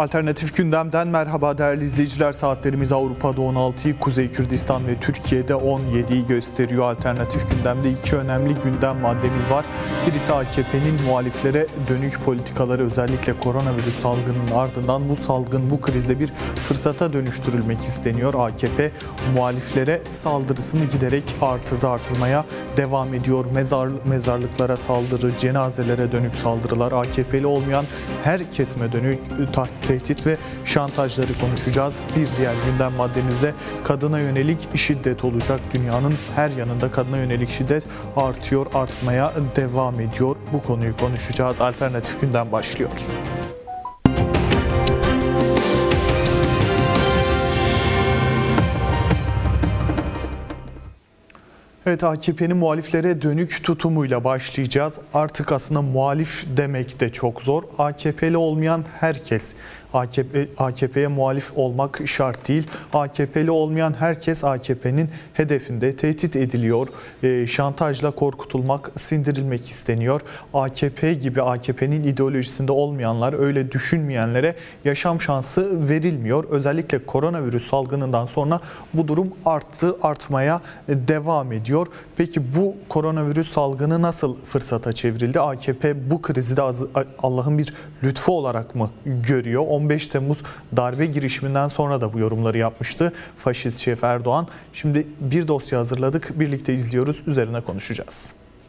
Alternatif gündemden merhaba değerli izleyiciler. Saatlerimiz Avrupa'da 16'yı, Kuzey Kürdistan ve Türkiye'de 17'yi gösteriyor. Alternatif gündemde iki önemli gündem maddemiz var. Birisi AKP'nin muhaliflere dönük politikaları, özellikle koronavirüs salgının ardından bu salgın, bu krizde bir fırsata dönüştürülmek isteniyor. AKP muhaliflere saldırısını giderek artırmaya devam ediyor. Mezarlıklara saldırı, cenazelere dönük saldırılar, AKP'li olmayan her kesime dönük tehdit ve şantajları konuşacağız. Bir diğer gündem maddemizde kadına yönelik şiddet olacak. Dünyanın her yanında kadına yönelik şiddet artmaya devam ediyor. Bu konuyu konuşacağız. Alternatif gündem başlıyor. Evet, AKP'nin muhaliflere dönük tutumuyla başlayacağız. Artık aslında muhalif demek de çok zor. AKP'li olmayan herkes, AKP'ye muhalif olmak şart değil. AKP'li olmayan herkes AKP'nin hedefinde, tehdit ediliyor. Şantajla korkutulmak, sindirilmek isteniyor. AKP gibi AKP'nin ideolojisinde olmayanlar, öyle düşünmeyenlere yaşam şansı verilmiyor. Özellikle koronavirüs salgınından sonra bu durum artmaya devam ediyor. Peki bu koronavirüs salgını nasıl fırsata çevrildi? AKP bu krizi de Allah'ın bir lütfu olarak mı görüyor? 15 Temmuz darbe girişiminden sonra da bu yorumları yapmıştı faşist şef Erdoğan. Şimdi bir dosya hazırladık, birlikte izliyoruz, üzerine konuşacağız.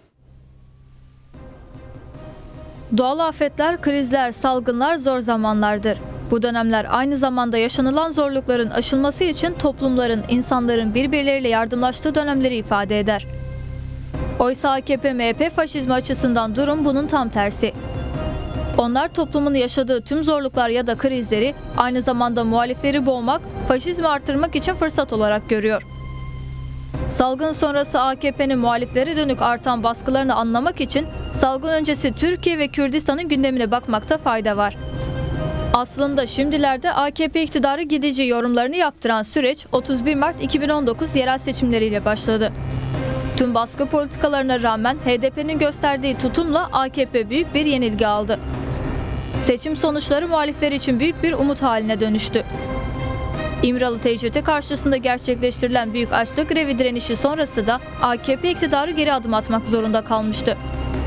Doğal afetler, krizler, salgınlar zor zamanlardır. Bu dönemler aynı zamanda yaşanılan zorlukların aşılması için toplumların, insanların birbirleriyle yardımlaştığı dönemleri ifade eder. Oysa AKP-MHP faşizmi açısından durum bunun tam tersi. Onlar toplumun yaşadığı tüm zorluklar ya da krizleri aynı zamanda muhalifleri boğmak, faşizmi artırmak için fırsat olarak görüyor. Salgın sonrası AKP'nin muhaliflere dönük artan baskılarını anlamak için salgın öncesi Türkiye ve Kürdistan'ın gündemine bakmakta fayda var. Aslında şimdilerde AKP iktidarı gidici yorumlarını yaptıran süreç 31 Mart 2019 yerel seçimleriyle başladı. Tüm baskı politikalarına rağmen HDP'nin gösterdiği tutumla AKP büyük bir yenilgi aldı. Seçim sonuçları muhalifler için büyük bir umut haline dönüştü. İmralı tecridi karşısında gerçekleştirilen büyük açlık grevi direnişi sonrası da AKP iktidarı geri adım atmak zorunda kalmıştı.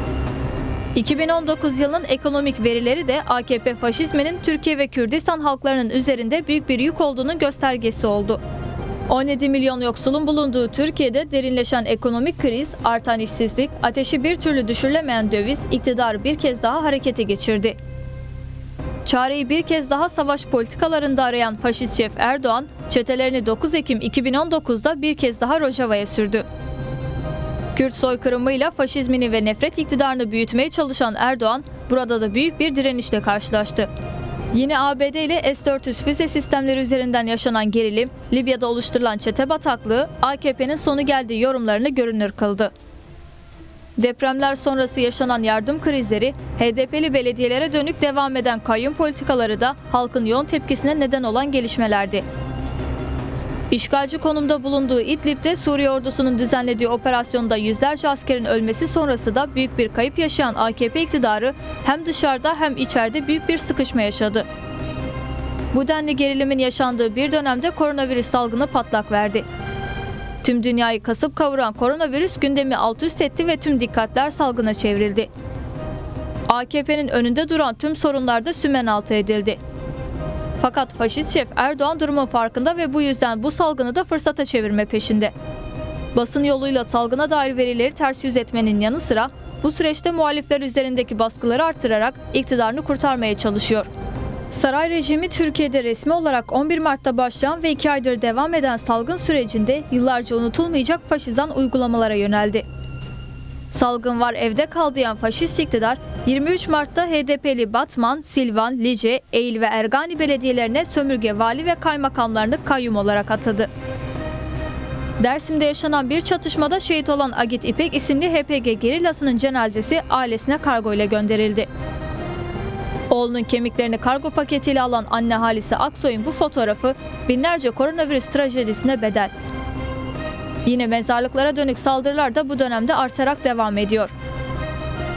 2019 yılının ekonomik verileri de AKP faşizminin Türkiye ve Kürdistan halklarının üzerinde büyük bir yük olduğunun göstergesi oldu. 17 milyon yoksulun bulunduğu Türkiye'de derinleşen ekonomik kriz, artan işsizlik, ateşi bir türlü düşürülemeyen döviz iktidarı bir kez daha harekete geçirdi. Çareyi bir kez daha savaş politikalarında arayan faşist şef Erdoğan, çetelerini 9 Ekim 2019'da bir kez daha Rojava'ya sürdü. Kürt soykırımıyla faşizmini ve nefret iktidarını büyütmeye çalışan Erdoğan, burada da büyük bir direnişle karşılaştı. Yine ABD ile S-400 füze sistemleri üzerinden yaşanan gerilim, Libya'da oluşturulan çete bataklığı, AKP'nin sonu geldiği yorumlarını görünür kıldı. Depremler sonrası yaşanan yardım krizleri, HDP'li belediyelere dönük devam eden kayyum politikaları da halkın yoğun tepkisine neden olan gelişmelerdi. İşgalci konumda bulunduğu İdlib'de Suriye ordusunun düzenlediği operasyonda yüzlerce askerin ölmesi sonrası da büyük bir kayıp yaşayan AKP iktidarı hem dışarıda hem içeride büyük bir sıkışma yaşadı. Bu denli gerilimin yaşandığı bir dönemde koronavirüs salgını patlak verdi. Tüm dünyayı kasıp kavuran koronavirüs gündemi alt üst etti ve tüm dikkatler salgına çevrildi. AKP'nin önünde duran tüm sorunlar da sümenaltı edildi. Fakat faşist şef Erdoğan durumun farkında ve bu yüzden bu salgını da fırsata çevirme peşinde. Basın yoluyla salgına dair verileri ters yüz etmenin yanı sıra bu süreçte muhalifler üzerindeki baskıları artırarak iktidarını kurtarmaya çalışıyor. Saray rejimi Türkiye'de resmi olarak 11 Mart'ta başlayan ve 2 aydır devam eden salgın sürecinde yıllarca unutulmayacak faşizan uygulamalara yöneldi. Salgın var evde kal diyen faşist iktidar 23 Mart'ta HDP'li Batman, Silvan, Lice, Eğil ve Ergani belediyelerine sömürge vali ve kaymakamlarını kayyum olarak atadı. Dersim'de yaşanan bir çatışmada şehit olan Agit İpek isimli HPG gerilasının cenazesi ailesine kargo ile gönderildi. Oğlunun kemiklerini kargo paketiyle alan anne Halise Aksoy'un bu fotoğrafı binlerce koronavirüs trajedisine bedel. Yine mezarlıklara dönük saldırılar da bu dönemde artarak devam ediyor.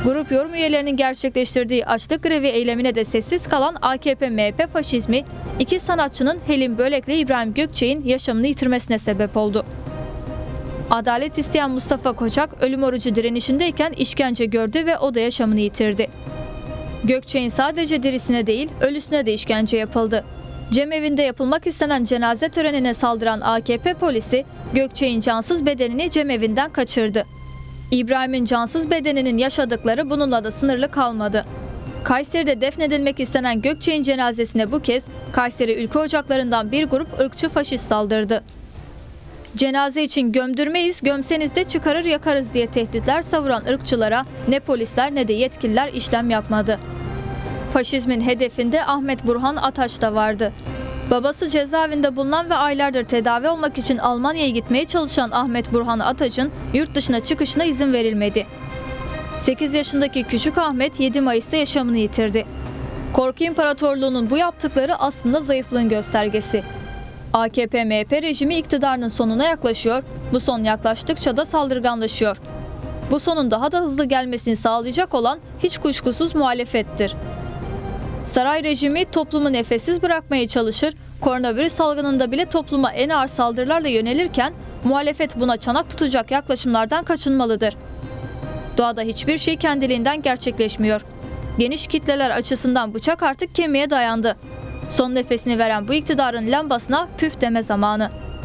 Grup yorum üyelerinin gerçekleştirdiği açlık grevi eylemine de sessiz kalan AKP-MHP faşizmi, iki sanatçının Helin Bölek'le İbrahim Gökçek'in yaşamını yitirmesine sebep oldu. Adalet isteyen Mustafa Koçak ölüm orucu direnişindeyken işkence gördü ve o da yaşamını yitirdi. Gökçek'in sadece dirisine değil, ölüsüne de işkence yapıldı. Cemevinde yapılmak istenen cenaze törenine saldıran AKP polisi, Gökçek'in cansız bedenini cemevinden kaçırdı. İbrahim'in cansız bedeninin yaşadıkları bununla da sınırlı kalmadı. Kayseri'de defnedilmek istenen Gökçek'in cenazesine bu kez Kayseri Ülke Ocakları'ndan bir grup ırkçı faşist saldırdı. Cenaze için gömdürmeyiz, gömseniz de çıkarır yakarız diye tehditler savuran ırkçılara ne polisler ne de yetkililer işlem yapmadı. Faşizmin hedefinde Ahmet Burhan Ataç da vardı. Babası cezaevinde bulunan ve aylardır tedavi olmak için Almanya'ya gitmeye çalışan Ahmet Burhan Ataç'ın yurt dışına çıkışına izin verilmedi. 8 yaşındaki küçük Ahmet 7 Mayıs'ta yaşamını yitirdi. Korku İmparatorluğu'nun bu yaptıkları aslında zayıflığın göstergesi. AKP-MHP rejimi iktidarının sonuna yaklaşıyor, bu son yaklaştıkça da saldırganlaşıyor. Bu sonun daha da hızlı gelmesini sağlayacak olan hiç kuşkusuz muhalefettir. Saray rejimi toplumu nefessiz bırakmaya çalışır, koronavirüs salgınında bile topluma en ağır saldırılarla yönelirken muhalefet buna çanak tutacak yaklaşımlardan kaçınmalıdır. Doğada hiçbir şey kendiliğinden gerçekleşmiyor. Geniş kitleler açısından bıçak artık kemiğe dayandı. Son nefesini veren bu iktidarın lambasına püf deme zamanı.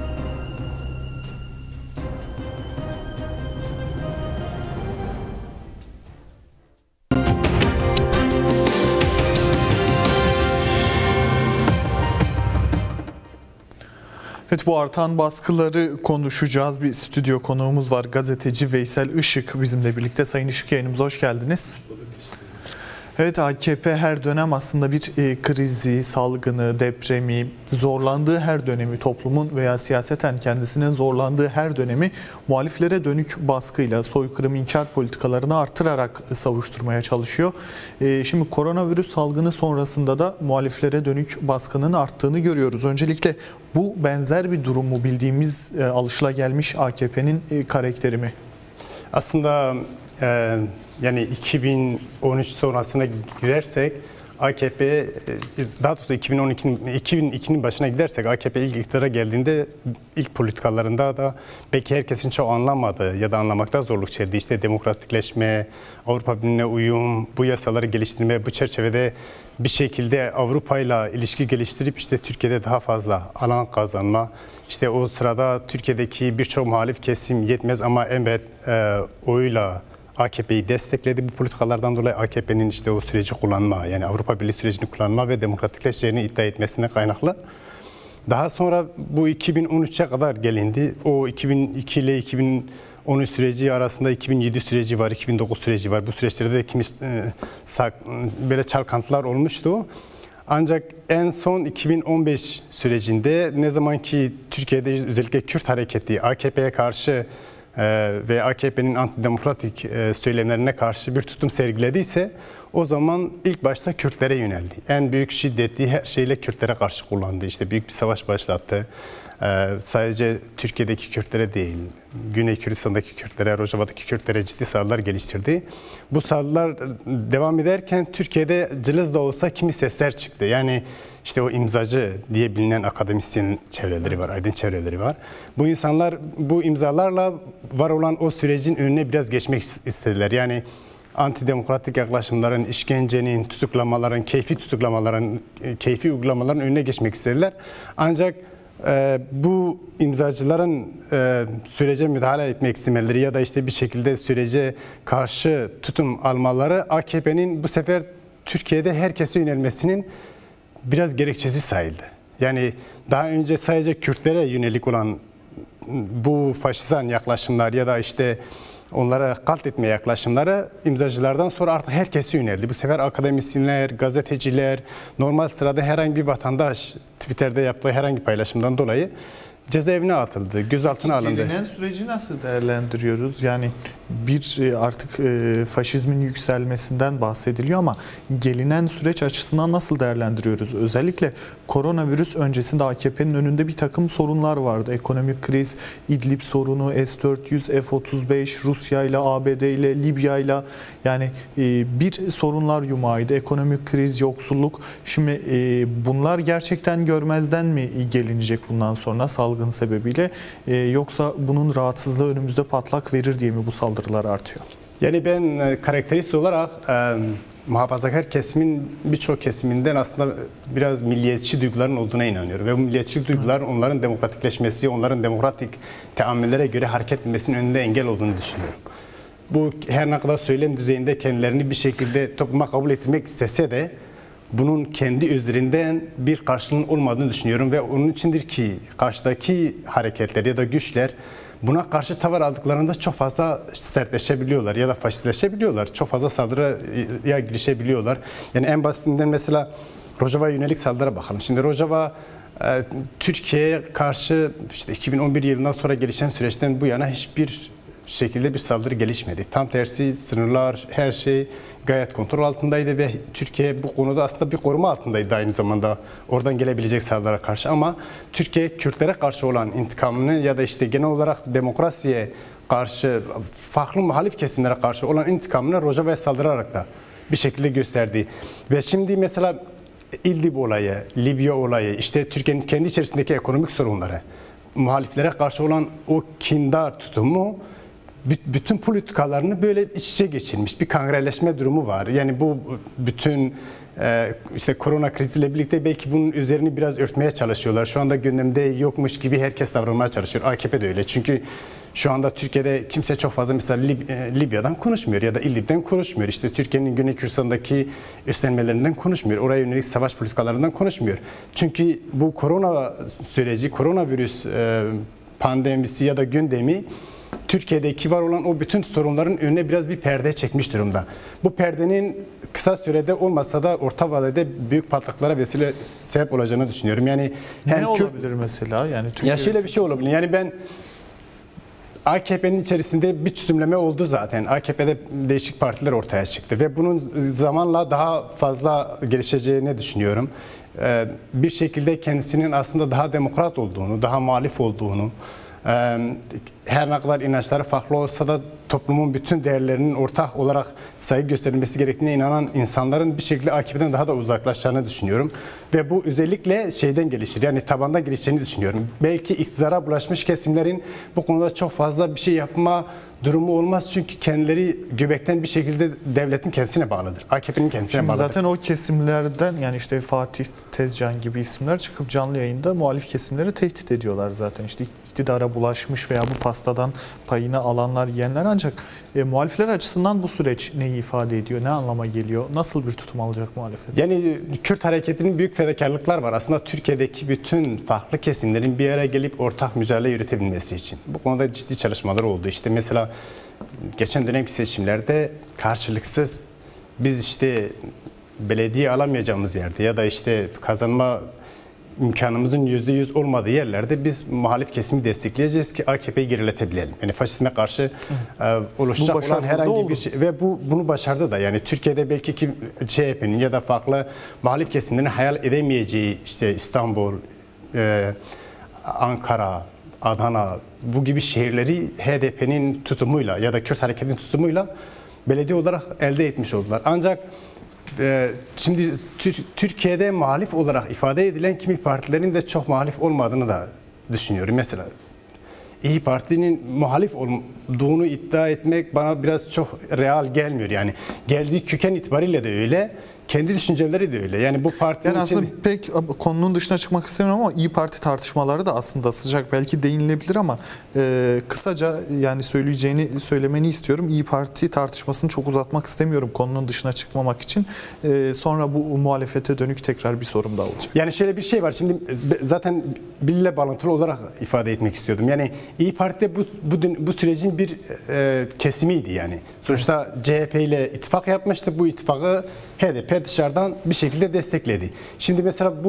Evet, bu artan baskıları konuşacağız. Bir stüdyo konuğumuz var. Gazeteci Veysel Işık bizimle birlikte. Sayın Işık, yayınımıza hoş geldiniz. Evet, AKP her dönem aslında bir krizi, salgını, depremi, zorlandığı her dönemi, toplumun veya siyaseten kendisinin zorlandığı her dönemi muhaliflere dönük baskıyla, soykırım, inkar politikalarını artırarak savuşturmaya çalışıyor. Şimdi koronavirüs salgını sonrasında da muhaliflere dönük baskının arttığını görüyoruz. Öncelikle bu benzer bir durum mu, bildiğimiz alışılagelmiş AKP'nin karakteri mi? Aslında yani 2013 sonrasına gidersek AKP, daha doğrusu 2002'nin başına gidersek AKP ilk iktidara geldiğinde ilk politikalarında da belki herkesin çok anlamadığı ya da anlamakta zorluk çektiği, işte demokratikleşme, Avrupa Birliği'ne uyum, bu yasaları geliştirme, bu çerçevede bir şekilde Avrupa ile ilişki geliştirip işte Türkiye'de daha fazla alan kazanma. İşte o sırada Türkiye'deki birçok muhalif kesim yetmez ama elbet oyla AKP'yi destekledi. Bu politikalardan dolayı AKP'nin işte o süreci kullanma, yani Avrupa Birliği sürecini kullanma ve demokratikleşeceğini iddia etmesine kaynaklı. Daha sonra bu 2013'e kadar gelindi. O 2002 ile 2013 süreci arasında 2007 süreci var, 2009 süreci var. Bu süreçlerde de böyle çalkantılar olmuştu. Ancak en son 2015 sürecinde ne zaman ki Türkiye'de özellikle Kürt hareketi AKP'ye karşı ve AKP'nin antidemokratik söylemlerine karşı bir tutum sergilediyse o zaman ilk başta Kürtlere yöneldi. En büyük şiddeti her şeyle Kürtlere karşı kullandı. İşte büyük bir savaş başlattı. Sadece Türkiye'deki Kürtlere değil, Güney Kürdistan'daki Kürtlere, Rojava'daki Kürtlere ciddi saldırılar geliştirdi. Bu saldırılar devam ederken Türkiye'de cılız da olsa kimi sesler çıktı. Yani işte o imzacı diye bilinen akademisyen çevreleri var, aydın çevreleri var. Bu insanlar bu imzalarla var olan o sürecin önüne biraz geçmek istediler. Yani antidemokratik yaklaşımların, işkencenin, tutuklamaların, keyfi uygulamaların önüne geçmek istediler. Ancak bu imzacıların sürece müdahale etmek istemeleri ya da işte bir şekilde sürece karşı tutum almaları AKP'nin bu sefer Türkiye'de herkese yönelmesinin biraz gerekçesi sayıldı. Yani daha önce sadece Kürtlere yönelik olan bu faşizan yaklaşımlar ya da işte onlara katletme yaklaşımları imzacılardan sonra artık herkese yöneldi. Bu sefer akademisyenler, gazeteciler, normal sırada herhangi bir vatandaş Twitter'da yaptığı herhangi bir paylaşımdan dolayı cezaevine atıldı, gözaltına alındı. Gelinen süreci nasıl değerlendiriyoruz? Yani artık faşizmin yükselmesinden bahsediliyor ama gelinen süreç açısından nasıl değerlendiriyoruz? Özellikle koronavirüs öncesinde AKP'nin önünde bir takım sorunlar vardı. Ekonomik kriz, İdlib sorunu, S-400, F-35, Rusya ile, ABD ile, Libya ile, yani bir sorunlar yumağıydı. Ekonomik kriz, yoksulluk. Şimdi bunlar gerçekten görmezden mi gelinecek bundan sonra salgın sebebiyle, yoksa bunun rahatsızlığı önümüzde patlak verir diye mi bu saldırılar artıyor? Yani ben karakterist olarak muhafazakar kesimin birçok kesiminden aslında biraz milliyetçi duyguların olduğuna inanıyorum. Ve bu milliyetçi duygular onların demokratikleşmesi, onların demokratik teamüllere göre hareket etmesinin önünde engel olduğunu düşünüyorum. Bu her ne kadar söylem düzeyinde kendilerini bir şekilde topluma kabul etmek istese de bunun kendi özlerinden bir karşılığının olmadığını düşünüyorum ve onun içindir ki karşıdaki hareketler ya da güçler buna karşı tavır aldıklarında çok fazla sertleşebiliyorlar ya da faşistleşebiliyorlar. Çok fazla saldırıya girişebiliyorlar. Yani en basitinden mesela Rojava'ya yönelik saldırıya bakalım. Şimdi Rojava Türkiye'ye karşı işte 2011 yılından sonra gelişen süreçten bu yana hiçbir şekilde bir saldırı gelişmedi. Tam tersi sınırlar, her şey gayet kontrol altındaydı ve Türkiye bu konuda aslında bir koruma altındaydı aynı zamanda oradan gelebilecek saldırılara karşı. Ama Türkiye Kürtlere karşı olan intikamını ya da işte genel olarak demokrasiye karşı, farklı muhalif kesimlere karşı olan intikamını Rojava'ya saldırarak da bir şekilde gösterdi. Ve şimdi mesela İdlib olayı, Libya olayı, işte Türkiye'nin kendi içerisindeki ekonomik sorunları, muhaliflere karşı olan o kindar tutumu bütün politikalarını böyle iç içe geçirmiş bir kangreleşme durumu var. Yani bu bütün işte korona kriziyle birlikte belki bunun üzerini biraz örtmeye çalışıyorlar. Şu anda gündemde yokmuş gibi herkes davranmaya çalışıyor. AKP de öyle. Çünkü şu anda Türkiye'de kimse çok fazla mesela Libya'dan konuşmuyor ya da İdlib'den konuşmuyor. İşte Türkiye'nin Güney Kürdistan'daki üstlenmelerinden konuşmuyor. Oraya yönelik savaş politikalarından konuşmuyor. Çünkü bu korona süreci, koronavirüs pandemisi ya da gündemi Türkiye'deki var olan o bütün sorunların önüne biraz bir perde çekmiş durumda. Bu perdenin kısa sürede olmasa da orta vadede büyük patlaklara vesile sebep olacağını düşünüyorum. Yani ne olabilir mesela? Yani ya şöyle bir şey olabilir. Yani ben AKP'nin içerisinde bir çözümleme oldu zaten. AKP'de değişik partiler ortaya çıktı ve bunun zamanla daha fazla gelişeceğini düşünüyorum. Bir şekilde kendisinin aslında daha demokrat olduğunu, daha muhalif olduğunu, her ne kadar inançları farklı olsa da toplumun bütün değerlerinin ortak olarak saygı gösterilmesi gerektiğine inanan insanların bir şekilde AKP'den daha da uzaklaşacağını düşünüyorum. Ve bu özellikle şeyden gelişir, yani tabandan gelişeceğini düşünüyorum. Belki iktidara bulaşmış kesimlerin bu konuda çok fazla bir şey yapma durumu olmaz. Çünkü kendileri göbekten bir şekilde devletin kendisine bağlıdır. AKP'nin kendisine Şimdi bağlıdır. zaten o kesimlerden, yani işte Fatih Tezcan gibi isimler çıkıp canlı yayında muhalif kesimleri tehdit ediyorlar zaten. İşte iktidara bulaşmış veya bu pastadan payını alanlar, yiyenler, ancak muhalifler açısından bu süreç neyi ifade ediyor? Ne anlama geliyor? Nasıl bir tutum alacak muhalefet? Yani Kürt hareketinin büyük fedakarlıklar var. Aslında Türkiye'deki bütün farklı kesimlerin bir araya gelip ortak mücadele yürütebilmesi için. Bu konuda ciddi çalışmalar oldu. İşte mesela geçen dönemki seçimlerde karşılıksız biz işte belediye alamayacağımız yerde ya da işte kazanma imkanımızın %100 olmadığı yerlerde biz muhalif kesimi destekleyeceğiz ki AKP'yi geriletebilelim. Yani faşizme karşı oluşacak olan herhangi bir şey ve bunu başardı da. Yani Türkiye'de belki ki CHP'nin ya da farklı muhalif kesimlerin hayal edemeyeceği işte İstanbul, Ankara, Adana, bu gibi şehirleri HDP'nin tutumuyla ya da Kürt hareketinin tutumuyla belediye olarak elde etmiş oldular. Ancak şimdi Türkiye'de muhalif olarak ifade edilen kimi partilerin de çok muhalif olmadığını da düşünüyorum. Mesela İYİ Parti'nin muhalif olduğunu iddia etmek bana biraz çok real gelmiyor. Yani geldiği köken itibariyle de öyle, kendi düşünceleri de öyle. Yani bu partinin yani aslında pek konunun dışına çıkmak istemiyorum ama İYİ Parti tartışmaları da aslında sıcak, belki değinilebilir ama kısaca yani söylemeni istiyorum. İYİ Parti tartışmasını çok uzatmak istemiyorum konunun dışına çıkmamak için. Sonra bu muhalefete dönük tekrar bir sorum daha olacak. Yani şöyle bir şey var. Şimdi zaten Bill'le bağlantılı olarak ifade etmek istiyordum. Yani İYİ Parti bu sürecin bir kesimiydi yani. Sonuçta CHP ile ittifak yapmıştı. Bu ittifakı HDP dışarıdan bir şekilde destekledi. Şimdi mesela bu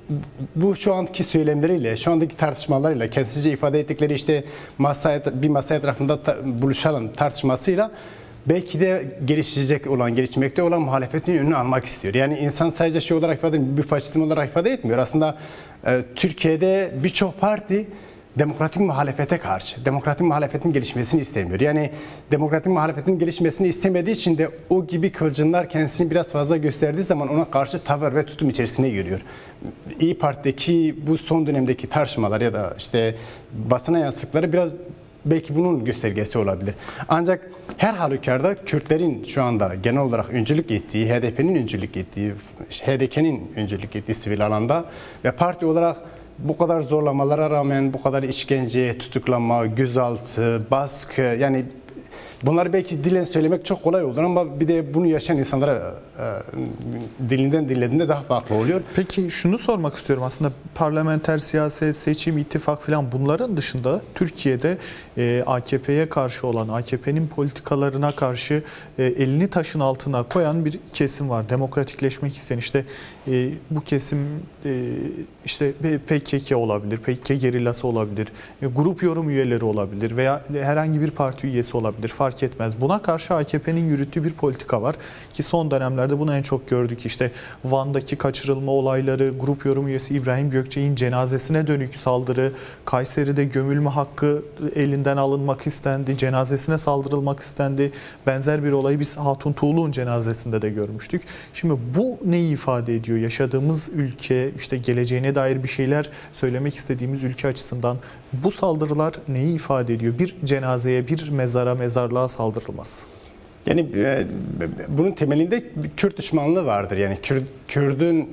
bu şu anki söylemleriyle, şu andaki tartışmalarıyla, kendisce ifade ettikleri işte bir masa etrafında buluşalım tartışmasıyla belki de gelişmekte olan muhalefetin önünü almak istiyor. Yani insan sadece şey olarak ifade etmiyor, bir faşizm olarak ifade etmiyor. Aslında Türkiye'de birçok parti demokratik muhalefete karşı, demokratik muhalefetin gelişmesini istemiyor. Yani demokratik muhalefetin gelişmesini istemediği için de o gibi kılıcımlar kendisini biraz fazla gösterdiği zaman ona karşı tavır ve tutum içerisine giriyor. İYİ Parti'deki bu son dönemdeki tartışmalar ya da işte basına yansıttıkları biraz belki bunun göstergesi olabilir. Ancak her halükarda Kürtlerin şu anda genel olarak öncülük ettiği, HDP'nin öncülük ettiği, HDP'nin öncülük ettiği sivil alanda ve parti olarak bu kadar zorlamalara rağmen bu kadar işkence, tutuklama, gözaltı, baskı, yani bunları belki dilen söylemek çok kolay olur ama bir de bunu yaşayan insanlara dilinden dinlediğinde daha farklı oluyor. Peki şunu sormak istiyorum, aslında parlamenter siyaset, seçim, ittifak falan bunların dışında Türkiye'de AKP'ye karşı olan, AKP'nin politikalarına karşı elini taşın altına koyan bir kesim var. Demokratikleşmek isteyen, işte bu kesim işte PKK olabilir, PKK gerillası olabilir, grup yorum üyeleri olabilir veya herhangi bir parti üyesi olabilir, fark etmez. Buna karşı AKP'nin yürüttüğü bir politika var ki son dönemlerde bunu en çok gördük. İşte Van'daki kaçırılma olayları, grup yorum üyesi İbrahim Gökçek'in cenazesine dönük saldırı, Kayseri'de gömülme hakkı elinden alınmak istendi, cenazesine saldırılmak istendi. Benzer bir olayı biz Hatun Tuğlu'nun cenazesinde de görmüştük. Şimdi bu neyi ifade ediyor? Yaşadığımız ülke, işte geleceğine dair bir şeyler söylemek istediğimiz ülke açısından bu saldırılar neyi ifade ediyor? Bir cenazeye, bir mezara, mezarlığa saldırılması. Yani bunun temelinde Kürt düşmanlığı vardır. Yani Kürt'ün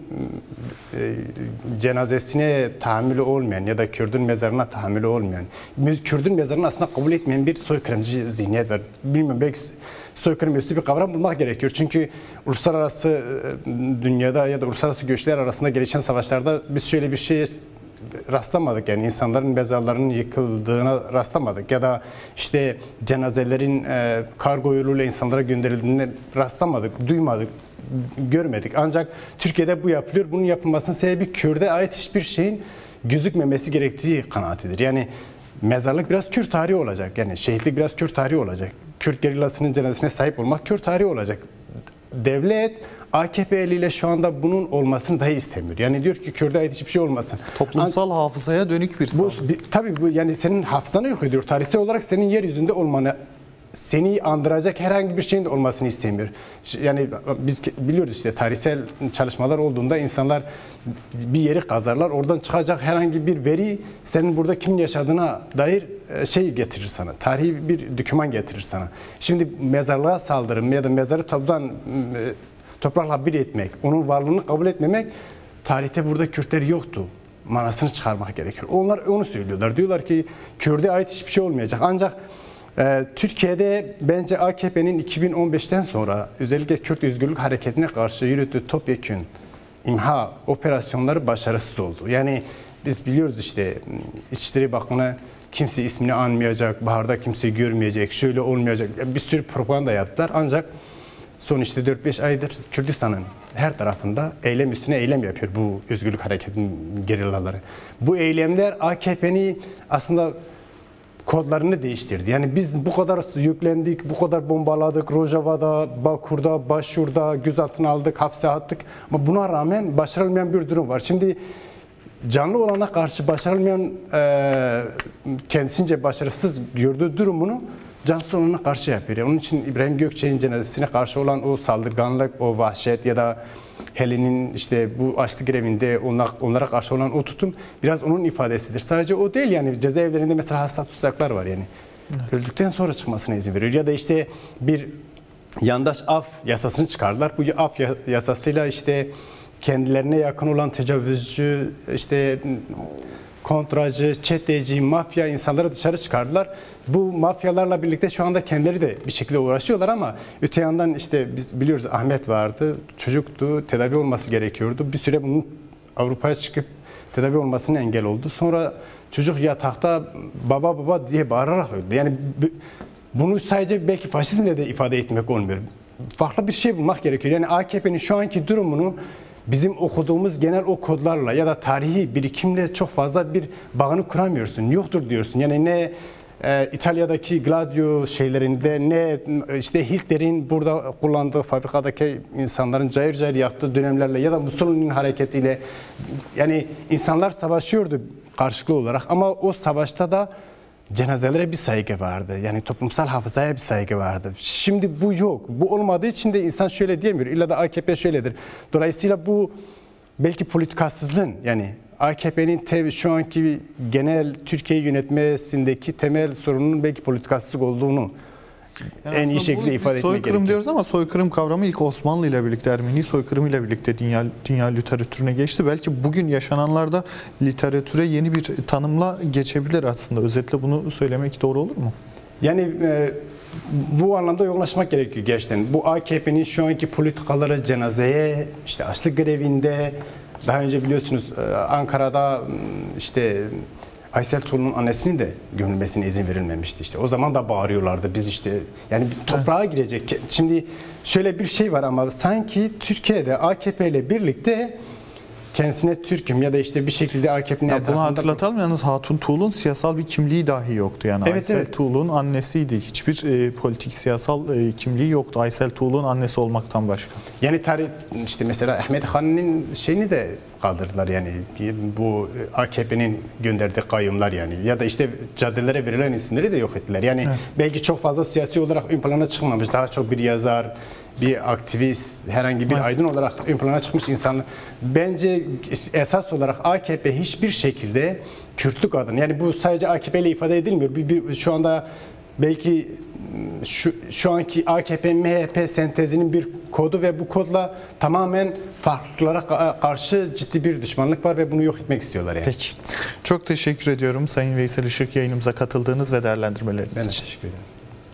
cenazesine tahammülü olmayan ya da Kürt'ün mezarına tahammülü olmayan, Kürt'ün mezarını aslında kabul etmeyen bir soykırımcı zihniyet var. Bilmiyorum, belki soykırım üstü bir kavram bulmak gerekiyor. Çünkü uluslararası dünyada ya da uluslararası göçler arasında gelişen savaşlarda biz şöyle bir şeye rastlamadık, yani insanların mezarlarının yıkıldığına rastlamadık ya da işte cenazelerin kargo yoluyla insanlara gönderildiğine rastlamadık, duymadık, görmedik. Ancak Türkiye'de bu yapılıyor. Bunun yapılmasının sebebi Kürt'e ait hiçbir şeyin gözükmemesi gerektiği kanaatidir. Yani mezarlık biraz Kürt tarihi olacak. Yani şehitlik biraz Kürt tarihi olacak. Kürt gerillasının cenazesine sahip olmak Kürt tarihi olacak. Devlet AKP eliyle şu anda bunun olmasını dahi istemiyor. Yani diyor ki Kürt'e ait hiçbir şey olmasın. Toplumsal hafızaya dönük bir saldırı. Tabii bu, yani senin hafızanı yok ediyor. Tarihsel olarak senin yeryüzünde olmanı, seni andıracak herhangi bir şeyin de olmasını istemiyor. Yani biz biliyoruz işte tarihsel çalışmalar olduğunda insanlar bir yeri kazarlar. Oradan çıkacak herhangi bir veri senin burada kimin yaşadığına dair şey getirir sana. Tarihi bir doküman getirir sana. Şimdi mezarlığa saldırım ya da mezarı toprakla bir etmek, onun varlığını kabul etmemek, tarihte burada Kürtler yoktu manasını çıkarmak gerekiyor. Onlar onu söylüyorlar. Diyorlar ki Kürt'e ait hiçbir şey olmayacak. Ancak Türkiye'de bence AKP'nin 2015'ten sonra özellikle Kürt Özgürlük Hareketi'ne karşı yürüttüğü topyekün imha operasyonları başarısız oldu. Yani biz biliyoruz işte İçişleri Bakanı kimse ismini anmayacak, baharda kimse görmeyecek, şöyle olmayacak. Bir sürü propaganda yaptılar. Ancak son işte 4-5 aydır Kürdistan'ın her tarafında eylem üstüne eylem yapıyor bu Özgürlük Hareketi'nin gerillaları. Bu eylemler AKP'ni aslında kodlarını değiştirdi. Yani biz bu kadar yüklendik, bu kadar bombaladık, Rojava'da, Bakur'da, Başşur'da gözaltına aldık, hapse attık. Ama buna rağmen başarılmayan bir durum var. Şimdi canlı olana karşı başarılmayan, kendisince başarısız gördüğü durumunu cansız olana karşı yapıyor. Onun için İbrahim Gökçek'in cenazesine karşı olan o saldırganlık, o vahşet ya da Helen'in işte bu açlık grevinde onlara karşı olan o tutum biraz onun ifadesidir. Sadece o değil, yani cezaevlerinde mesela hasta tutsaklar var yani. Evet. Öldükten sonra çıkmasına izin veriyor. Ya da işte bir yandaş af yasasını çıkardılar. Bu af yasasıyla işte kendilerine yakın olan tecavüzcü, işte kontracı, çeteci, mafya insanları dışarı çıkardılar. Bu mafyalarla birlikte şu anda kendileri de bir şekilde uğraşıyorlar ama öte yandan işte biz biliyoruz Ahmet vardı, çocuktu, tedavi olması gerekiyordu. Bir süre bunun Avrupa'ya çıkıp tedavi olmasına engel oldu. Sonra çocuk yatakta baba baba diye bağırarak öldü. Yani bunu sadece belki faşizmle de ifade etmek olmuyor. Farklı bir şey bulmak gerekiyor. Yani AKP'nin şu anki durumunu bizim okuduğumuz genel o kodlarla ya da tarihi birikimle çok fazla bir bağını kuramıyorsun. Yoktur diyorsun. Yani ne İtalya'daki Gladio şeylerinde, ne işte Hitler'in burada kullandığı fabrikadaki insanların cayır cayır yaktığı dönemlerle ya da Mussolini'nin hareketiyle, yani insanlar savaşıyordu karşılıklı olarak ama o savaşta da cenazelere bir saygı vardı. Yani toplumsal hafızaya bir saygı vardı. Şimdi bu yok. Bu olmadığı için de insan şöyle diyemiyor. İlla da AKP şöyledir. Dolayısıyla bu belki politikasızlığın, yani AKP'nin şu anki genel Türkiye'yi yönetmesindeki temel sorunun belki politikasızlık olduğunu en iyi şekilde ifade etmek gerekiyor. Soykırım diyoruz ama soykırım kavramı ilk Osmanlı ile birlikte, Ermeni soykırımı ile birlikte dünya literatürüne geçti. Belki bugün yaşananlarda literatüre yeni bir tanımla geçebilir aslında. Özetle bunu söylemek doğru olur mu? Yani bu anlamda yoğunlaşmak gerekiyor gerçekten. Bu AKP'nin şu anki politikaları cenazeye, işte açlık grevinde, daha önce biliyorsunuz Ankara'da işte Aysel Tuğlu'nun annesinin de gömülmesine izin verilmemişti. İşte o zaman da bağırıyorlardı biz işte, yani toprağa girecek. Şimdi şöyle bir şey var ama sanki Türkiye'de AKP ile birlikte kendisine Türk'üm ya da işte bir şekilde AKP'nin etrafında... Bunu hatırlatalım, yalnız Hatun Tuğlu'nun siyasal bir kimliği dahi yoktu. Yani evet, Aysel evet. Tuğlu'nun annesiydi. Hiçbir politik siyasal kimliği yoktu Aysel Tuğlu'nun annesi olmaktan başka. Yani tarih işte mesela Ahmet Han'ın şeyini de kaldırdılar, yani bu AKP'nin gönderdiği kayyumlar, yani ya da işte caddelere verilen isimleri de yok ettiler. Yani evet, belki çok fazla siyasi olarak ön plana çıkmamış, daha çok bir yazar, bir aktivist, herhangi bir aydın olarak ön plana çıkmış insan. Bence esas olarak AKP hiçbir şekilde Kürtlük adına, yani bu sadece AKP ile ifade edilmiyor. Şu anda belki şu anki AKP-MHP sentezinin bir kodu ve bu kodla tamamen farklılara karşı ciddi bir düşmanlık var ve bunu yok etmek istiyorlar yani. Peki. Çok teşekkür ediyorum Sayın Veysel Işık, yayınımıza katıldığınız ve değerlendirmeleriniz için. Ben de teşekkür ederim.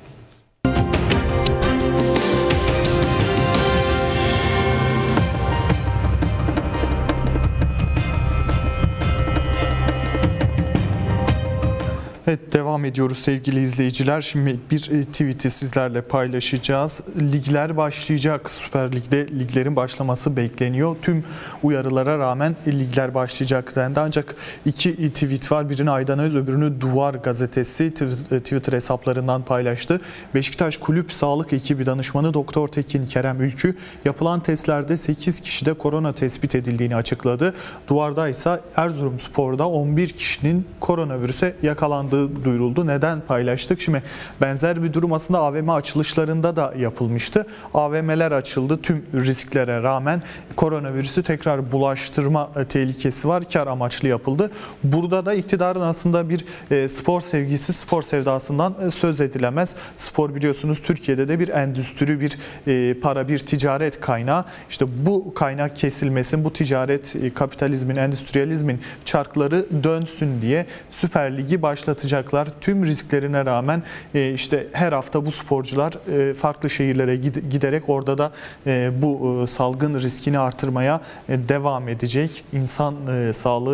Evet, devam ediyoruz sevgili izleyiciler. Şimdi bir tweet'i sizlerle paylaşacağız. Ligler başlayacak. Süper Lig'de liglerin başlaması bekleniyor. Tüm uyarılara rağmen ligler başlayacak dendi. Ancak iki tweet var. Birini Aydan Öz, öbürünü Duvar Gazetesi Twitter hesaplarından paylaştı. Beşiktaş Kulüp Sağlık Ekibi Danışmanı Doktor Tekin Kerem Ülkü yapılan testlerde 8 kişide korona tespit edildiğini açıkladı. Duvar'da ise Erzurumspor'da 11 kişinin koronavirüse yakalandığı duyuruldu. Neden paylaştık? Şimdi benzer bir durum aslında AVM açılışlarında da yapılmıştı. AVM'ler açıldı. Tüm risklere rağmen koronavirüsü tekrar bulaştırma tehlikesi var. Kar amaçlı yapıldı. Burada da iktidarın aslında bir spor sevgisi, spor sevdasından söz edilemez. Spor biliyorsunuz Türkiye'de de bir endüstri, bir para, bir ticaret kaynağı. İşte bu kaynak kesilmesin, bu ticaret, kapitalizmin, endüstriyalizmin çarkları dönsün diye Süper Lig'i başlatacaklar. Tüm risklerine rağmen işte her hafta bu sporcular farklı şehirlere giderek orada da bu salgın riskini artırmaya devam edecek. İnsan sağlığı,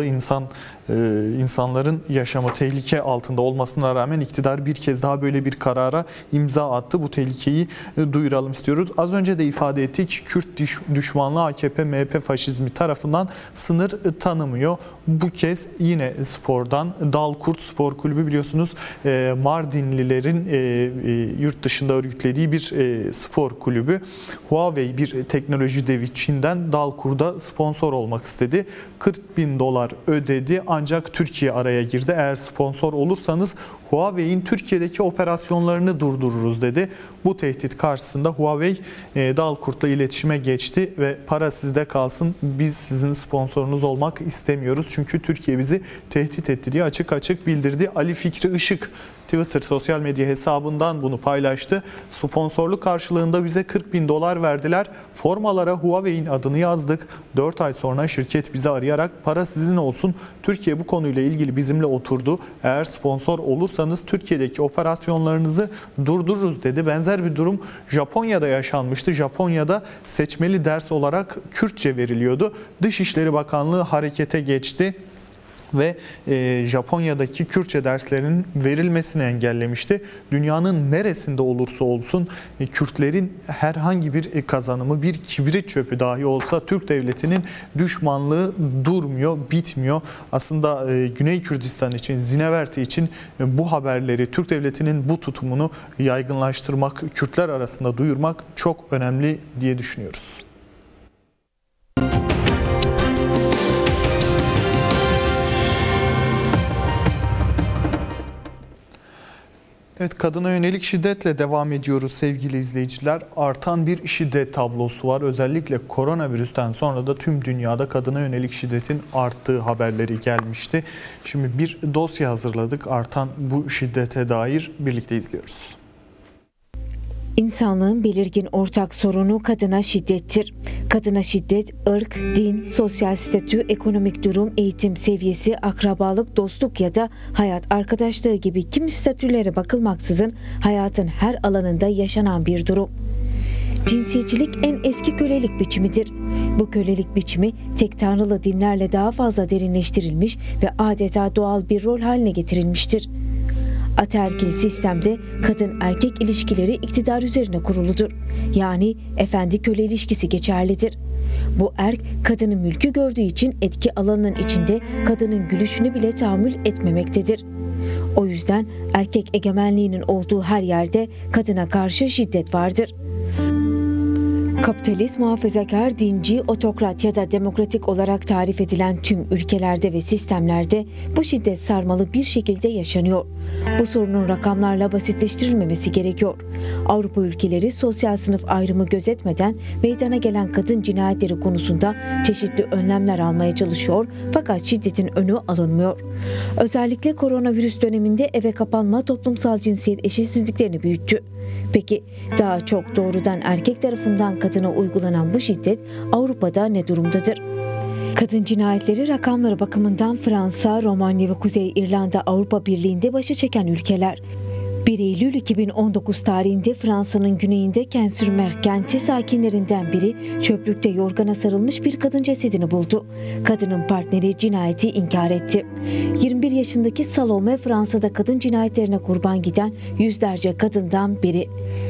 insanların yaşamı tehlike altında olmasına rağmen iktidar bir kez daha böyle bir karara imza attı. Bu tehlikeyi duyuralım istiyoruz. Az önce de ifade ettik. Kürt düşmanlığı AKP, MHP faşizmi tarafından sınır tanımıyor. Bu kez yine spordan Dalkurt Spor Kulübü, biliyorsunuz Mardinlilerin yurt dışında örgütlediği bir spor kulübü. Huawei, bir teknoloji devi Çin'den Dalkurt'a sponsor olmak istedi. $40.000 ödedi ancak Türkiye araya girdi. Eğer sponsor olursanız Huawei'in Türkiye'deki operasyonlarını durdururuz dedi. Bu tehdit karşısında Huawei Dalkurt'la iletişime geçti ve para sizde kalsın, biz sizin sponsorunuz olmak istemiyoruz çünkü Türkiye bizi tehdit etti diye açık açık bildirdi. Ali Fikri Işık Twitter sosyal medya hesabından bunu paylaştı. Sponsorluk karşılığında bize $40.000 verdiler. Formalara Huawei'in adını yazdık. 4 ay sonra şirket bizi arayarak para sizin olsun, Türkiye bu konuyla ilgili bizimle oturdu. Eğer sponsor olursanız Türkiye'deki operasyonlarınızı durdururuz dedi. Benzer bir durum Japonya'da yaşanmıştı. Japonya'da seçmeli ders olarak Kürtçe veriliyordu. Dışişleri Bakanlığı harekete geçti. ve Japonya'daki Kürtçe derslerinin verilmesini engellemişti. Dünyanın neresinde olursa olsun Kürtlerin herhangi bir kazanımı, bir kibrit çöpü dahi olsa Türk devletinin düşmanlığı durmuyor, bitmiyor. Aslında Güney Kürdistan için, Zineverti için bu haberleri, Türk devletinin bu tutumunu yaygınlaştırmak, Kürtler arasında duyurmak çok önemli diye düşünüyoruz. Evet, kadına yönelik şiddetle devam ediyoruz sevgili izleyiciler. Artan bir şiddet tablosu var. Özellikle koronavirüsten sonra da tüm dünyada kadına yönelik şiddetin arttığı haberleri gelmişti. Şimdi bir dosya hazırladık. Artan bu şiddete dair birlikte izliyoruz. İnsanlığın belirgin ortak sorunu kadına şiddettir. Kadına şiddet, ırk, din, sosyal statü, ekonomik durum, eğitim seviyesi, akrabalık, dostluk ya da hayat arkadaşlığı gibi kimi statülere bakılmaksızın hayatın her alanında yaşanan bir durum. Cinsiyetçilik en eski kölelik biçimidir. Bu kölelik biçimi tek tanrılı dinlerle daha fazla derinleştirilmiş ve adeta doğal bir rol haline getirilmiştir. Ataerkil sistemde kadın erkek ilişkileri iktidar üzerine kuruludur. Yani efendi köle ilişkisi geçerlidir. Bu erk kadının mülkü gördüğü için etki alanının içinde kadının gülüşünü bile tahammül etmemektedir. O yüzden erkek egemenliğinin olduğu her yerde kadına karşı şiddet vardır. Kapitalist, muhafazakar, dinci, otokrat ya da demokratik olarak tarif edilen tüm ülkelerde ve sistemlerde bu şiddet sarmalı bir şekilde yaşanıyor. Bu sorunun rakamlarla basitleştirilmemesi gerekiyor. Avrupa ülkeleri sosyal sınıf ayrımı gözetmeden meydana gelen kadın cinayetleri konusunda çeşitli önlemler almaya çalışıyor fakat şiddetin önü alınmıyor. Özellikle koronavirüs döneminde eve kapanma toplumsal cinsiyet eşitsizliklerini büyüttü. Peki daha çok doğrudan erkek tarafından kadına uygulanan bu şiddet Avrupa'da ne durumdadır? Kadın cinayetleri rakamları bakımından Fransa, Romanya ve Kuzey İrlanda Avrupa Birliği'nde başı çeken ülkeler. 1 Eylül 2019 tarihinde Fransa'nın güneyinde Kent-sur-Mer kenti sakinlerinden biri çöplükte yorgana sarılmış bir kadın cesedini buldu. Kadının partneri cinayeti inkar etti. 21 yaşındaki Salome Fransa'da kadın cinayetlerine kurban giden yüzlerce kadından biri.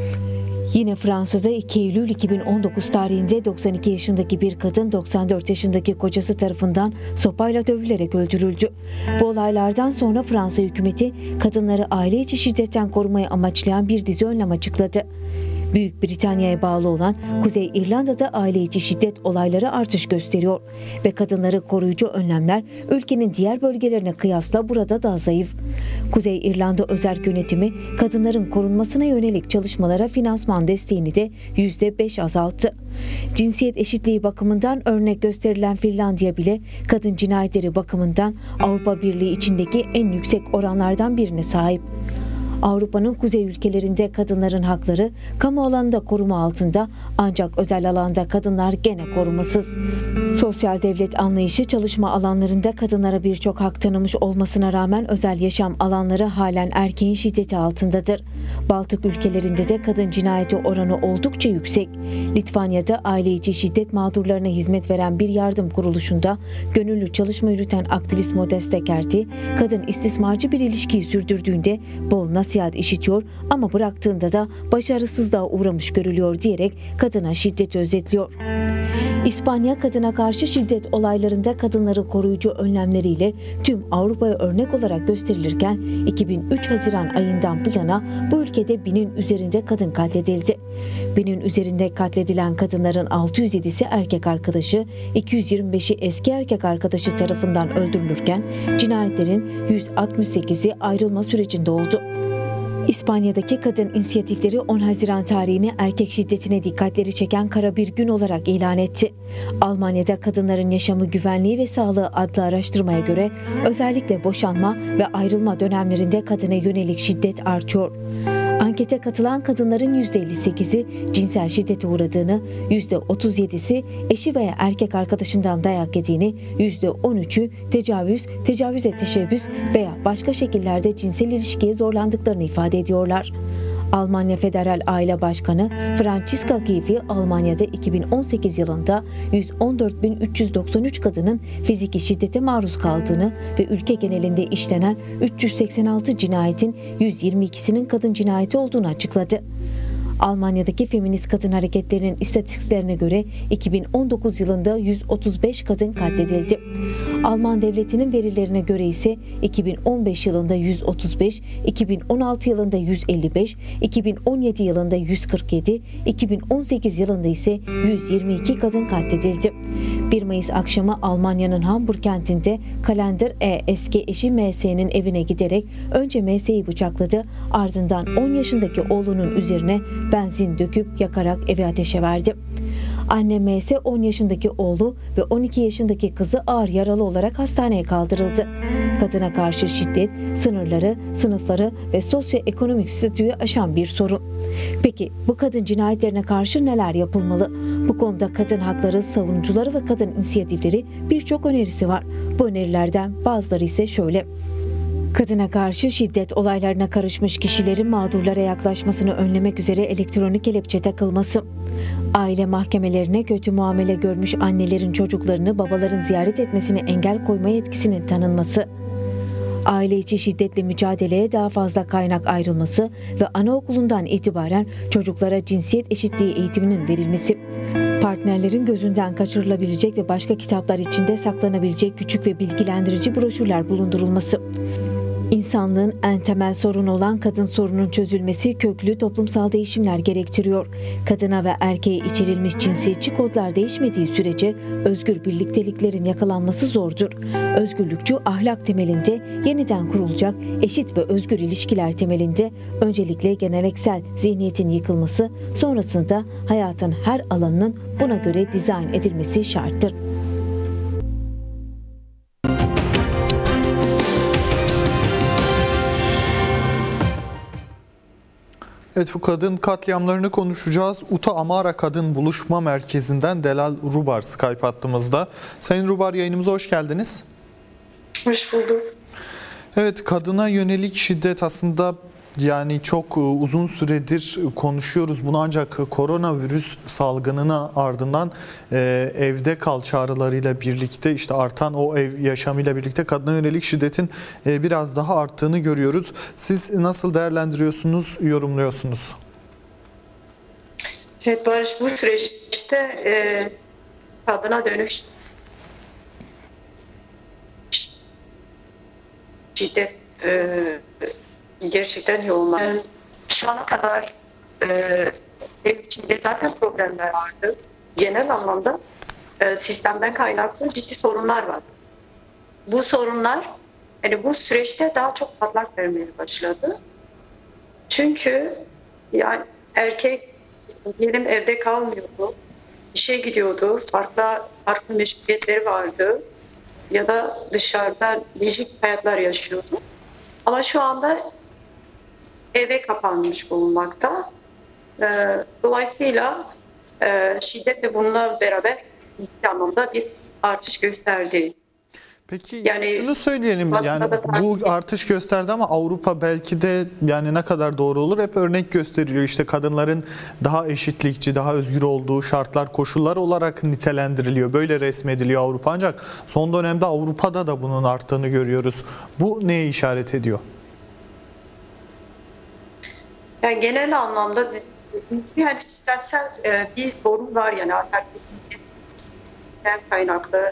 Yine Fransa'da 2 Eylül 2019 tarihinde 92 yaşındaki bir kadın 94 yaşındaki kocası tarafından sopayla dövülerek öldürüldü. Bu olaylardan sonra Fransa hükümeti kadınları aile içi şiddetten korumayı amaçlayan bir dizi önlem açıkladı. Büyük Britanya'ya bağlı olan Kuzey İrlanda'da aile içi şiddet olayları artış gösteriyor ve kadınları koruyucu önlemler ülkenin diğer bölgelerine kıyasla burada daha zayıf. Kuzey İrlanda özerk yönetimi kadınların korunmasına yönelik çalışmalara finansman desteğini de %5 azalttı. Cinsiyet eşitliği bakımından örnek gösterilen Finlandiya bile kadın cinayetleri bakımından Avrupa Birliği içindeki en yüksek oranlardan birine sahip. Avrupa'nın kuzey ülkelerinde kadınların hakları kamu alanında koruma altında ancak özel alanda kadınlar gene korumasız. Sosyal devlet anlayışı çalışma alanlarında kadınlara birçok hak tanımış olmasına rağmen özel yaşam alanları halen erkeğin şiddeti altındadır. Baltık ülkelerinde de kadın cinayeti oranı oldukça yüksek. Litvanya'da aile içi şiddet mağdurlarına hizmet veren bir yardım kuruluşunda gönüllü çalışma yürüten aktivist Modeste Kerti, kadın istismarcı bir ilişkiyi sürdürdüğünde bol nasihat işitiyor ama bıraktığında da başarısızlığa uğramış görülüyor diyerek kadına şiddeti özetliyor. İspanya kadına karşı şiddet olaylarında kadınları koruyucu önlemleriyle tüm Avrupa'ya örnek olarak gösterilirken 2003 Haziran ayından bu yana bu ülkede 1000'in üzerinde kadın katledildi. 1000'in üzerinde katledilen kadınların 607'si erkek arkadaşı, 225'i eski erkek arkadaşı tarafından öldürülürken cinayetlerin 168'i ayrılma sürecinde oldu. İspanya'daki kadın inisiyatifleri 10 Haziran tarihini erkek şiddetine dikkatleri çeken kara bir gün olarak ilan etti. Almanya'da kadınların yaşamı, güvenliği ve sağlığı adlı araştırmaya göre özellikle boşanma ve ayrılma dönemlerinde kadına yönelik şiddet artıyor. Ankete katılan kadınların %58'i cinsel şiddete uğradığını, %37'si eşi veya erkek arkadaşından dayak yediğini, %13'ü tecavüze teşebbüs veya başka şekillerde cinsel ilişkiye zorlandıklarını ifade ediyorlar. Almanya Federal Aile Başkanı Franziska Giffey, Almanya'da 2018 yılında 114.393 kadının fiziki şiddete maruz kaldığını ve ülke genelinde işlenen 386 cinayetin 122'sinin kadın cinayeti olduğunu açıkladı. Almanya'daki feminist kadın hareketlerinin istatistiklerine göre 2019 yılında 135 kadın katledildi. Alman devletinin verilerine göre ise 2015 yılında 135, 2016 yılında 155, 2017 yılında 147, 2018 yılında ise 122 kadın katledildi. 1 Mayıs akşamı Almanya'nın Hamburg kentinde Kalender eski eşi MS'nin evine giderek önce MS'yi bıçakladı, ardından 10 yaşındaki oğlunun üzerine benzin döküp yakarak evi ateşe verdi. Anne MS 10 yaşındaki oğlu ve 12 yaşındaki kızı ağır yaralı olarak hastaneye kaldırıldı. Kadına karşı şiddet, sınırları, sınıfları ve sosyoekonomik statüyü aşan bir sorun. Peki bu kadın cinayetlerine karşı neler yapılmalı? Bu konuda kadın hakları savunucuları ve kadın inisiyatifleri birçok önerisi var. Bu önerilerden bazıları ise şöyle. Kadına karşı şiddet olaylarına karışmış kişilerin mağdurlara yaklaşmasını önlemek üzere elektronik kelepçe takılması. Aile mahkemelerine kötü muamele görmüş annelerin çocuklarını babaların ziyaret etmesine engel koyma yetkisinin tanınması. Aile içi şiddetle mücadeleye daha fazla kaynak ayrılması ve anaokulundan itibaren çocuklara cinsiyet eşitliği eğitiminin verilmesi. Partnerlerin gözünden kaçırılabilecek ve başka kitaplar içinde saklanabilecek küçük ve bilgilendirici broşürler bulundurulması. İnsanlığın en temel sorunu olan kadın sorunun çözülmesi köklü toplumsal değişimler gerektiriyor. Kadına ve erkeğe içerilmiş cinsiyetçi kodlar değişmediği sürece özgür birlikteliklerin yakalanması zordur. Özgürlükçü ahlak temelinde yeniden kurulacak eşit ve özgür ilişkiler temelinde öncelikle geleneksel zihniyetin yıkılması, sonrasında hayatın her alanının buna göre dizayn edilmesi şarttır. Evet, bu kadın katliamlarını konuşacağız. Uta Amara Kadın Buluşma Merkezi'nden Delal Rubar Skype hattımızda. Sayın Rubar, yayınımıza hoş geldiniz. Hoş bulduk. Evet, kadına yönelik şiddet aslında yani çok uzun süredir konuşuyoruz bunu, ancak koronavirüs salgınının ardından evde kal çağrılarıyla birlikte, işte artan o ev yaşamıyla birlikte kadına yönelik şiddetin biraz daha arttığını görüyoruz. Siz nasıl değerlendiriyorsunuz, yorumluyorsunuz? Evet Barış, bu süreçte kadına dönük şiddet gerçekten yoğunlaştı. Şu ana kadar ev içinde zaten problemler vardı. Genel anlamda sistemden kaynaklı ciddi sorunlar var. Bu sorunlar yani bu süreçte daha çok patlak vermeye başladı. Çünkü yani erkek diyelim evde kalmıyordu, işe gidiyordu, farklı meşguliyetleri vardı ya da dışarıda değişik hayatlar yaşıyordu. Ama şu anda eve kapanmış bulunmakta. Dolayısıyla şiddet de bununla beraber ciddi anlamda bir artış gösterdi. Peki yani şunu söyleyelim, yani bu artış gösterdi ama Avrupa belki de, yani ne kadar doğru olur, hep örnek gösteriliyor. İşte kadınların daha eşitlikçi, daha özgür olduğu şartlar, koşullar olarak nitelendiriliyor. Böyle resmediliyor Avrupa, ancak son dönemde Avrupa'da da bunun arttığını görüyoruz. Bu neye işaret ediyor? Yani genel anlamda yani sistemsel bir sorun var, yani arka kesinlikle kaynaklı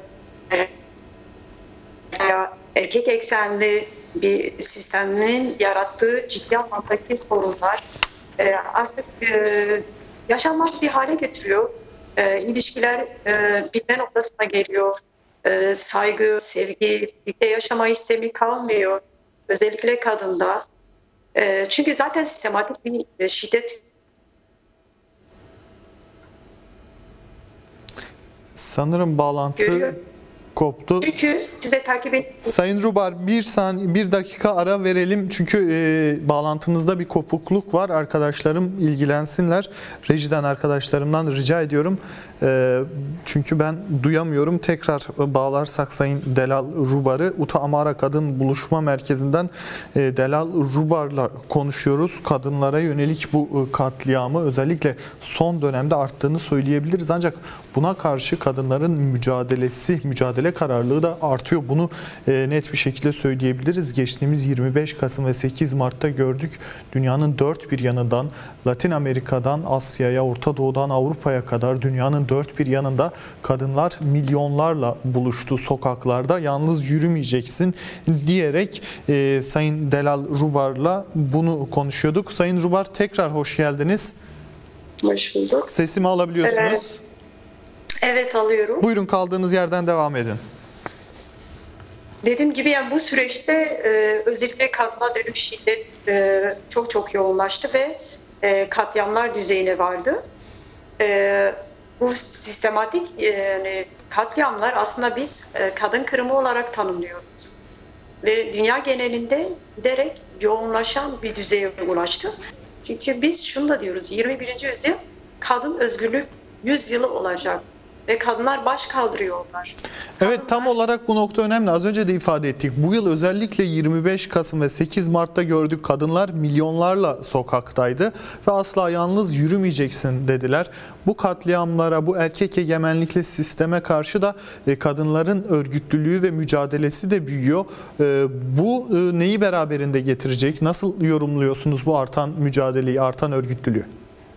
erkek eksenli bir sistemin yarattığı ciddi anlamdaki sorunlar artık yaşanmaz bir hale getiriyor. İlişkiler bitme noktasına geliyor. Saygı, sevgi, birlikte yaşama istemi kalmıyor. Özellikle kadında. Çünkü zaten sistematik bir şiddet. Sanırım bağlantı Görüyor. koptu. Çünkü siz de takip ediyorsunuz. Sayın Rubar, bir dakika ara verelim çünkü bağlantınızda bir kopukluk var. Arkadaşlarım ilgilensinler. Rejiden arkadaşlarımdan rica ediyorum. Çünkü ben duyamıyorum. Tekrar bağlarsak Sayın Delal Rubar'ı, Uta Amara Kadın Buluşma Merkezi'nden Delal Rubar'la konuşuyoruz. Kadınlara yönelik bu katliamı özellikle son dönemde arttığını söyleyebiliriz. Ancak buna karşı kadınların mücadele kararlılığı da artıyor. Bunu net bir şekilde söyleyebiliriz. Geçtiğimiz 25 Kasım ve 8 Mart'ta gördük. Dünyanın dört bir yanından, Latin Amerika'dan Asya'ya, Orta Doğu'dan Avrupa'ya kadar dünyanın dört bir yanında kadınlar milyonlarla buluştu sokaklarda. Yalnız yürümeyeceksin diyerek Sayın Delal Rubar'la bunu konuşuyorduk. Sayın Rubar, tekrar hoş geldiniz. Hoş bulduk. Sesimi alabiliyorsunuz. Evet, alıyorum. Buyurun, kaldığınız yerden devam edin. Dediğim gibi yani bu süreçte özellikle kadına dönük şiddet çok yoğunlaştı ve katliamlar düzeyine vardı. Bu sistematik katliamlar aslında biz kadın kırımı olarak tanımlıyoruz. Ve dünya genelinde giderek yoğunlaşan bir düzeye ulaştı. Çünkü biz şunu da diyoruz, 21. yüzyıl kadın özgürlük yüzyılı olacak. Ve kadınlar baş kaldırıyorlar. Evet, tam olarak bu nokta önemli. Az önce de ifade ettik. Bu yıl özellikle 25 Kasım ve 8 Mart'ta gördük, kadınlar milyonlarla sokaktaydı ve asla yalnız yürümeyeceksin dediler. Bu katliamlara, bu erkek egemenlikli sisteme karşı da kadınların örgütlülüğü ve mücadelesi de büyüyor. Bu neyi beraberinde getirecek? Nasıl yorumluyorsunuz bu artan mücadeleyi, artan örgütlülüğü?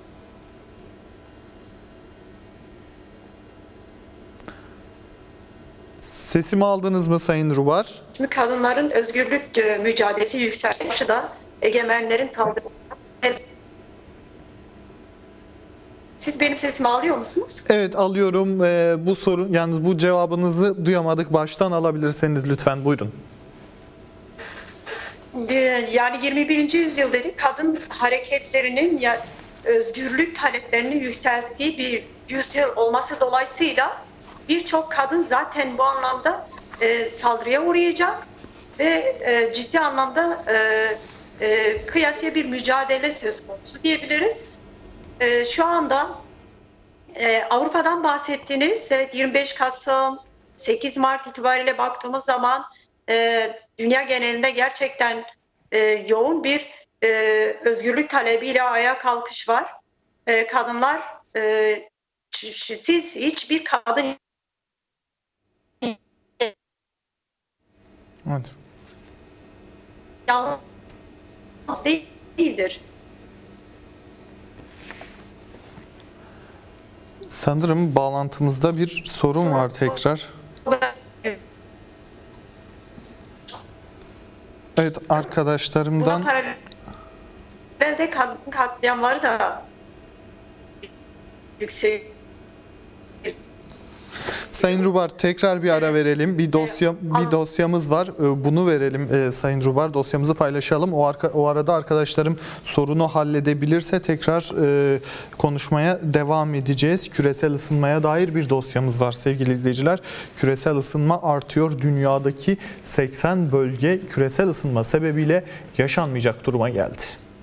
Sesimi aldınız mı Sayın Rubar? Şimdi kadınların özgürlük mücadelesi yükselişi da egemenlerin saldırısına. Siz benim sesimi alıyor musunuz? Evet, alıyorum. Bu soru, yalnız bu cevabınızı duyamadık. Baştan alabilirseniz lütfen, buyurun. Yani 21. yüzyıl dedik, kadın hareketlerinin özgürlük taleplerini yükselttiği bir yüzyıl olması dolayısıyla birçok kadın zaten bu anlamda saldırıya uğrayacak ve ciddi anlamda kıyasıya bir mücadele söz konusu diyebiliriz. Şu anda Avrupa'dan bahsettiniz. Evet, 25 Kasım, 8 Mart itibariyle baktığımız zaman dünya genelinde gerçekten yoğun bir özgürlük talebiyle ayağa kalkış var. Kadınlar, siz hiçbir kadın Evet. yalnız değildir. Sanırım bağlantımızda bir sorun var tekrar. Evet, arkadaşlarımdan... Buna paralelde kadın katliamları da yüksek. Sayın Rubar, tekrar bir ara verelim. Bir dosyamız var. Bunu verelim Sayın Rubar. Dosyamızı paylaşalım. O arada arkadaşlarım sorunu halledebilirse tekrar konuşmaya devam edeceğiz. Küresel ısınmaya dair bir dosyamız var sevgili izleyiciler. Küresel ısınma artıyor. Dünyadaki 80 bölge küresel ısınma sebebiyle yaşanmayacak duruma geldi.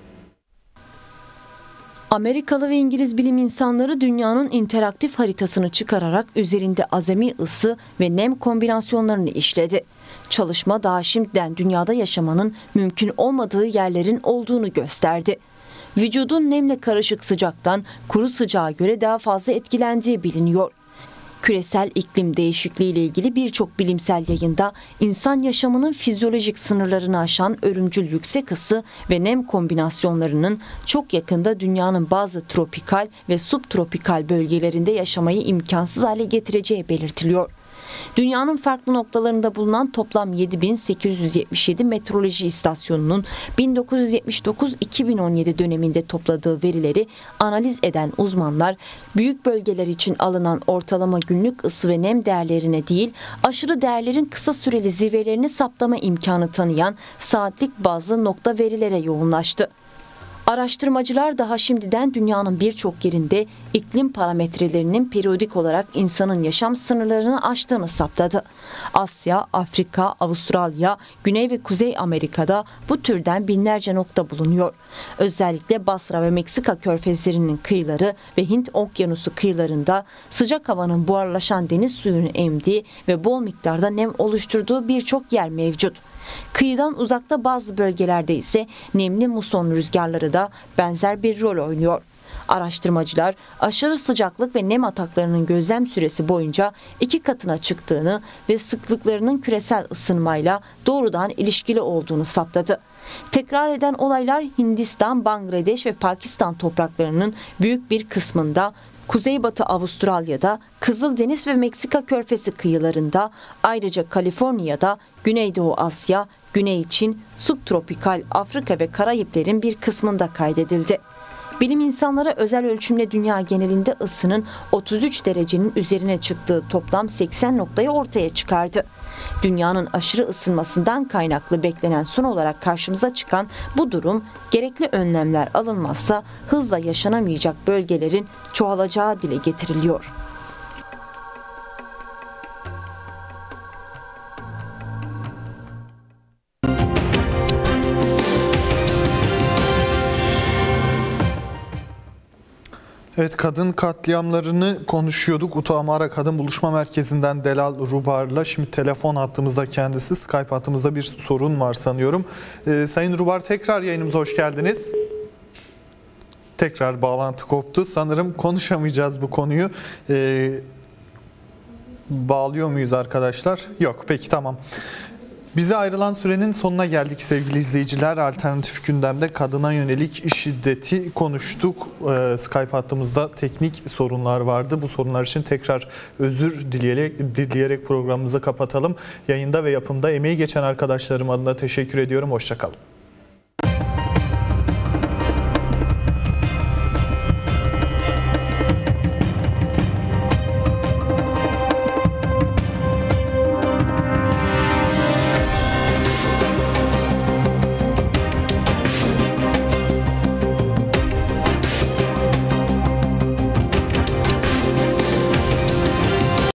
Amerikalı ve İngiliz bilim insanları dünyanın interaktif haritasını çıkararak üzerinde azami ısı ve nem kombinasyonlarını işledi. Çalışma daha şimdiden dünyada yaşamanın mümkün olmadığı yerlerin olduğunu gösterdi. Vücudun nemle karışık sıcaktan kuru sıcağa göre daha fazla etkilendiği biliniyor. Küresel iklim değişikliği ile ilgili birçok bilimsel yayında insan yaşamının fizyolojik sınırlarını aşan ölümcül yüksek ısı ve nem kombinasyonlarının çok yakında dünyanın bazı tropikal ve subtropikal bölgelerinde yaşamayı imkansız hale getireceği belirtiliyor. Dünyanın farklı noktalarında bulunan toplam 7.877 meteoroloji istasyonunun 1979-2017 döneminde topladığı verileri analiz eden uzmanlar, büyük bölgeler için alınan ortalama günlük ısı ve nem değerlerine değil, aşırı değerlerin kısa süreli zirvelerini saptama imkanı tanıyan saatlik bazlı nokta verilere yoğunlaştı. Araştırmacılar daha şimdiden dünyanın birçok yerinde iklim parametrelerinin periyodik olarak insanın yaşam sınırlarını aştığını saptadı. Asya, Afrika, Avustralya, Güney ve Kuzey Amerika'da bu türden binlerce nokta bulunuyor. Özellikle Basra ve Meksika körfezlerinin kıyıları ve Hint Okyanusu kıyılarında sıcak havanın buharlaşan deniz suyunu emdiği ve bol miktarda nem oluşturduğu birçok yer mevcut. Kıyıdan uzakta bazı bölgelerde ise nemli muson rüzgarları da benzer bir rol oynuyor. Araştırmacılar aşırı sıcaklık ve nem ataklarının gözlem süresi boyunca 2 katına çıktığını ve sıklıklarının küresel ısınmayla doğrudan ilişkili olduğunu saptadı. Tekrar eden olaylar Hindistan, Bangladeş ve Pakistan topraklarının büyük bir kısmında, Kuzeybatı Avustralya'da, Kızıldeniz ve Meksika körfezi kıyılarında, ayrıca Kaliforniya'da, Güneydoğu Asya, Güney Çin, subtropikal Afrika ve Karayiplerin bir kısmında kaydedildi. Bilim insanları özel ölçümle dünya genelinde ısının 33 derecenin üzerine çıktığı toplam 80 noktayı ortaya çıkardı. Dünyanın aşırı ısınmasından kaynaklı beklenen son olarak karşımıza çıkan bu durum, gerekli önlemler alınmazsa hızla yaşanamayacak bölgelerin çoğalacağı dile getiriliyor. Evet, kadın katliamlarını konuşuyorduk. Utamara Kadın Buluşma Merkezi'nden Delal Rubar'la. Şimdi telefon hattımızda kendisi. Skype hattımızda bir sorun var sanıyorum. Sayın Rubar, tekrar yayınımıza hoş geldiniz. Tekrar bağlantı koptu. Sanırım konuşamayacağız bu konuyu. Bağlıyor muyuz arkadaşlar? Yok, peki tamam. Bize ayrılan sürenin sonuna geldik sevgili izleyiciler. Alternatif gündemde kadına yönelik şiddeti konuştuk. Skype hattımızda teknik sorunlar vardı. Bu sorunlar için tekrar özür dileyerek programımızı kapatalım. Yayında ve yapımda emeği geçen arkadaşlarım adına teşekkür ediyorum. Hoşça kalın.